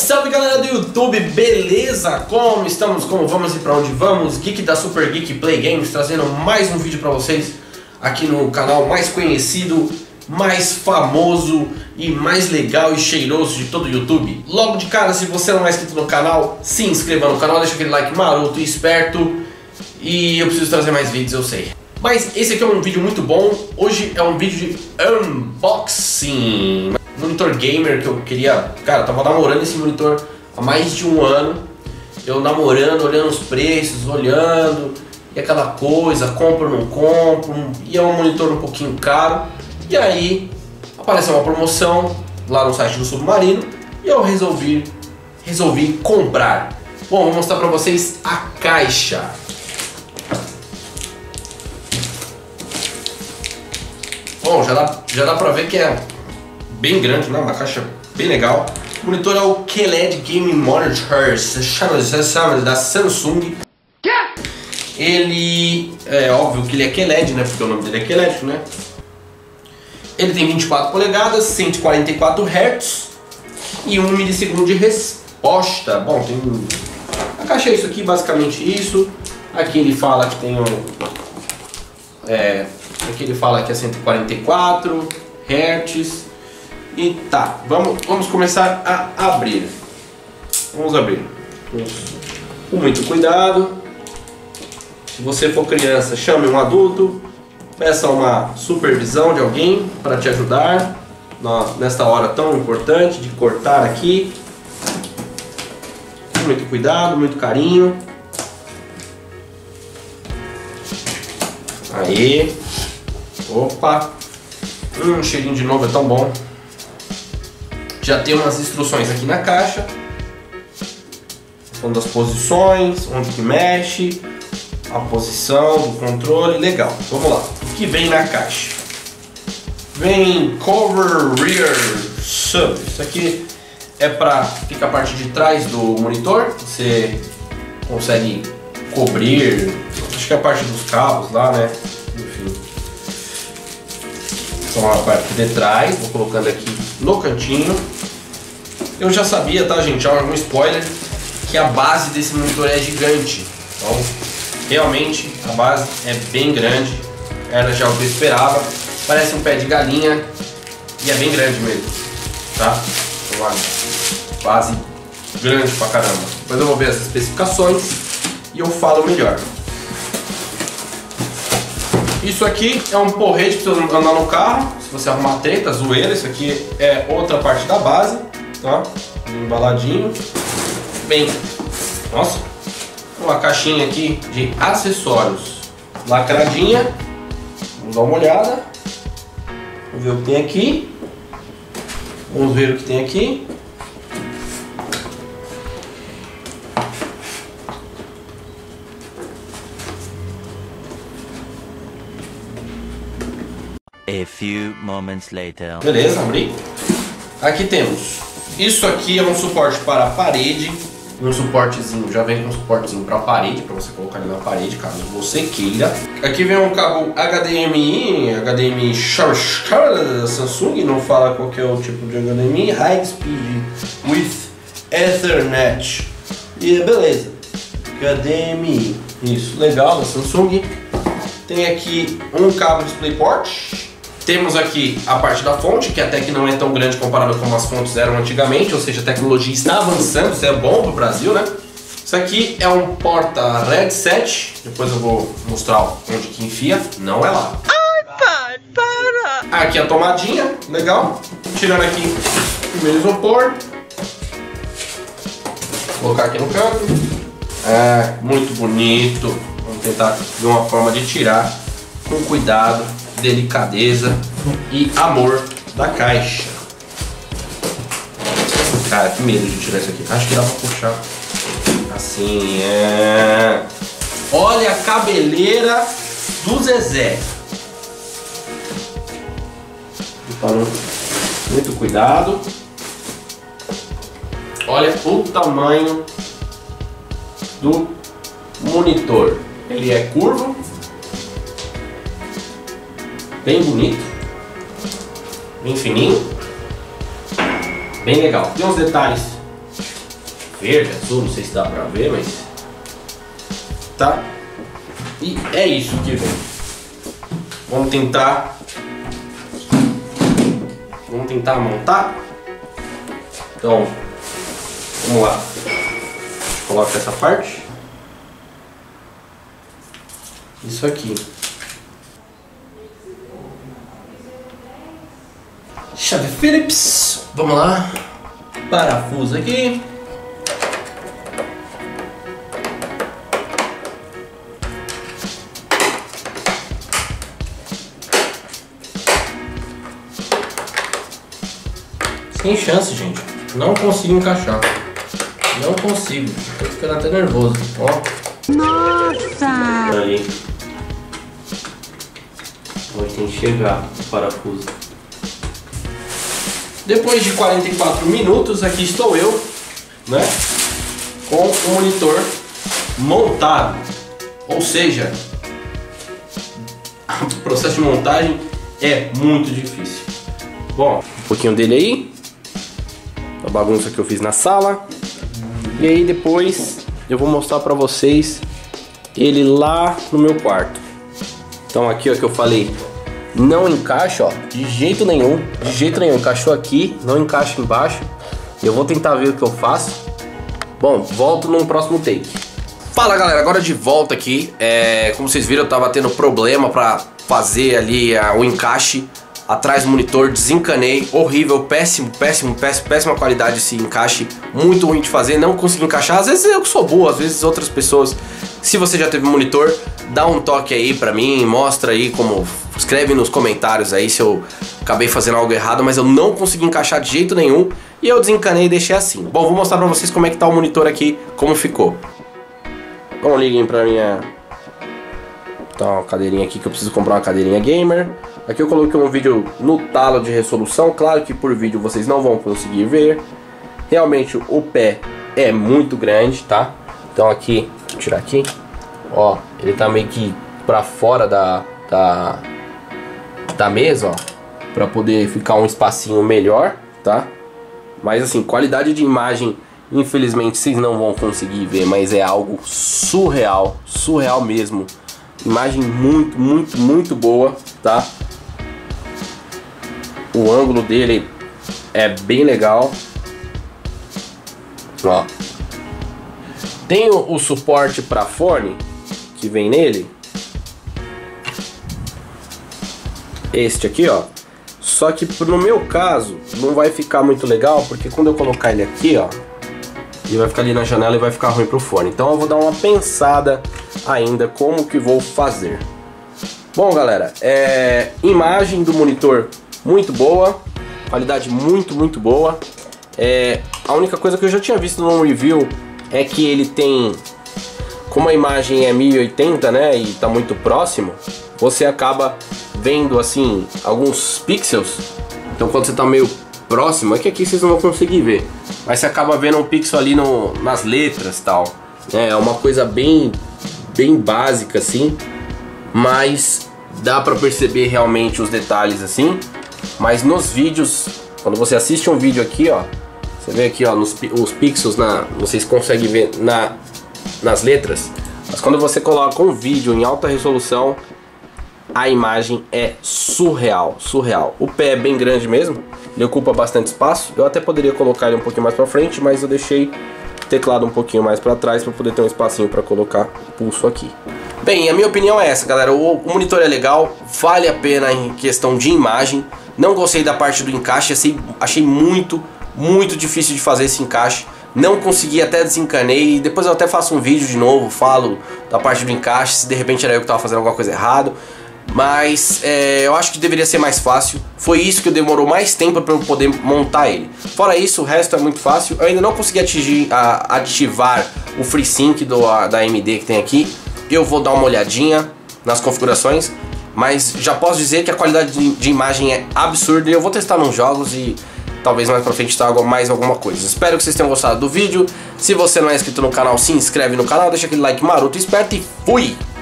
Salve galera do YouTube, beleza? Como estamos? Como vamos e pra onde vamos? Geek da Super Geek Play Games trazendo mais um vídeo pra vocês aqui no canal mais conhecido, mais famoso e mais legal e cheiroso de todo o YouTube. Logo de cara, se você não é inscrito no canal, se inscreva no canal, deixa aquele like maroto e esperto. E eu preciso trazer mais vídeos, eu sei. Mas esse aqui é um vídeo muito bom. Hoje é um vídeo de unboxing. Monitor gamer que eu queria... Cara, eu tava namorando esse monitor há mais de um ano. Eu namorando, olhando os preços, olhando. E aquela coisa, compro ou não compro. E é um monitor um pouquinho caro. E aí, apareceu uma promoção lá no site do Submarino. E eu resolvi comprar. Bom, vou mostrar pra vocês a caixa. Bom, já dá pra ver que é bem grande, né? Uma caixa bem legal. O monitor é o QLED Game Monitor, chama da Samsung. Ele é óbvio que ele é QLED, né? Porque o nome dele é QLED, né? Ele tem 24 polegadas, 144 Hz e 1 milissegundo de resposta. Bom, tem a caixa é isso aqui, basicamente isso. Aqui ele fala que tem aqui ele fala que é 144 Hz. E tá, vamos começar a abrir. Vamos abrir com muito cuidado. Se você for criança, chame um adulto. Peça uma supervisão de alguém para te ajudar nesta hora tão importante de cortar aqui. Com muito cuidado, muito carinho. Aí. Opa! Cheirinho de novo é tão bom. Já tem umas instruções aqui na caixa, falando das posições, onde que mexe, a posição do controle, legal. Vamos lá, o que vem na caixa? Vem cover rear sub. Isso aqui é para ficar a parte de trás do monitor. Você consegue cobrir, acho que é a parte dos cabos lá, né? Enfim. Então a parte de trás, vou colocando aqui no cantinho. Eu já sabia, tá gente, já um spoiler, que a base desse monitor é gigante. Então, realmente, a base é bem grande. Era já o que eu esperava. Parece um pé de galinha e é bem grande mesmo, tá? Então, base grande pra caramba. Depois eu vou ver as especificações e eu falo melhor. Isso aqui é um porrete para você andar no carro, se você arrumar treta, zoeira. Isso aqui é outra parte da base, tá? Embaladinho. Bem, nossa, uma caixinha aqui de acessórios lacradinha. Vamos dar uma olhada. Vamos ver o que tem aqui. Vamos ver o que tem aqui. A few moments later. Beleza, abri. Aqui temos. Isso aqui é um suporte para a parede. Um suportezinho, já vem com um suportezinho para a parede, para você colocar ele na parede, caso você queira. Aqui vem um cabo HDMI da Samsung, não fala qual que é o tipo de HDMI. High Speed with Ethernet. E beleza. HDMI. Isso, legal, da Samsung. Tem aqui um cabo DisplayPort. Temos aqui a parte da fonte, que até que não é tão grande comparado com como as fontes eram antigamente, ou seja, a tecnologia está avançando, isso é bom para o Brasil, né? Isso aqui é um porta-headset, depois eu vou mostrar onde que enfia, não é lá. Ai, pai, para! Aqui a tomadinha, legal. Tirando aqui o primeiro isopor. Vou colocar aqui no canto. Muito bonito. Vamos tentar ver uma forma de tirar com cuidado, delicadeza e amor da caixa. Cara, que medo de tirar isso aqui. Acho que dá pra puxar assim, Olha a cabeleira do Zezé. Muito cuidado. Olha o tamanho do monitor. Ele é curvo, bem bonito, bem fininho, bem legal. Tem uns detalhes verde, azul, não sei se dá pra ver, mas tá. E é isso que vem. Vamos tentar montar. Então, vamos lá. Coloca essa parte. Isso aqui. Chave Phillips. Vamos lá. Parafuso aqui. Sem chance, gente. Não consigo encaixar. Não consigo. Tô ficando até nervoso. Ó. Nossa! Ali. Onde tem que chegar o parafuso. Depois de 44 minutos, aqui estou eu, né? Com o monitor montado. Ou seja, o processo de montagem é muito difícil. Bom, um pouquinho dele aí. A bagunça que eu fiz na sala. E aí depois eu vou mostrar pra vocês ele lá no meu quarto. Então aqui ó que eu falei, não encaixa ó, de jeito nenhum. Encaixou aqui, não encaixa embaixo. Eu vou tentar ver o que eu faço. Bom, volto num próximo take. Fala galera, agora de volta aqui. Como vocês viram, eu tava tendo problema pra fazer ali o encaixe atrás do monitor, desencanei, horrível, péssima qualidade esse encaixe, muito ruim de fazer, não consegui encaixar. Às vezes eu que sou boa, às vezes outras pessoas. Se você já teve um monitor, dá um toque aí pra mim, mostra aí como, escreve nos comentários aí se eu acabei fazendo algo errado, mas eu não consegui encaixar de jeito nenhum e eu desencanei e deixei assim. Bom, vou mostrar pra vocês como é que tá o monitor aqui, como ficou. Então liguem pra minha... Tá uma cadeirinha aqui que eu preciso comprar uma cadeirinha gamer. Aqui eu coloquei um vídeo no talo de resolução. Claro que por vídeo vocês não vão conseguir ver. Realmente o pé é muito grande, tá? Então aqui, vou tirar aqui. Ó, ele tá meio que pra fora da mesa, ó. Pra poder ficar um espacinho melhor, tá? Mas assim, qualidade de imagem, infelizmente vocês não vão conseguir ver. Mas é algo surreal, surreal mesmo. Imagem muito boa, tá? O ângulo dele é bem legal. Ó. Tem o suporte para fone que vem nele. Este aqui, ó. Só que no meu caso não vai ficar muito legal, porque quando eu colocar ele aqui, ó, ele vai ficar ali na janela e vai ficar ruim pro fone. Então eu vou dar uma pensada ainda como que vou fazer. Bom galera, imagem do monitor muito boa, qualidade muito boa. A única coisa que eu já tinha visto no review é que ele tem, como a imagem é 1080, né, e tá muito próximo, você acaba vendo assim alguns pixels. Então quando você tá meio próximo, é que aqui vocês não vão conseguir ver, mas você acaba vendo um pixel ali nas letras e tal. É uma coisa bem básica assim, mas dá pra perceber realmente os detalhes assim. Mas nos vídeos, quando você assiste um vídeo aqui, ó, você vê aqui, ó, os pixels, vocês conseguem ver nas letras. Mas quando você coloca um vídeo em alta resolução, a imagem é surreal. O pé é bem grande mesmo, ele ocupa bastante espaço. Eu até poderia colocar ele um pouquinho mais pra frente, mas eu deixei o teclado um pouquinho mais pra trás para poder ter um espacinho para colocar o pulso aqui. Bem, a minha opinião é essa, galera. O monitor é legal, vale a pena em questão de imagem. Não gostei da parte do encaixe, achei muito difícil de fazer esse encaixe. Não consegui, até desencanei. Depois eu até faço um vídeo de novo, falo da parte do encaixe, se de repente era eu que estava fazendo alguma coisa errada. Mas eu acho que deveria ser mais fácil. Foi isso que demorou mais tempo para eu poder montar ele. Fora isso, o resto é muito fácil. Eu ainda não consegui ativar o FreeSync da AMD que tem aqui. Eu vou dar uma olhadinha nas configurações, mas já posso dizer que a qualidade de imagem é absurda. E eu vou testar nos jogos e talvez mais pra frente traga mais alguma coisa. Espero que vocês tenham gostado do vídeo. Se você não é inscrito no canal, se inscreve no canal, deixa aquele like maroto, esperto e fui!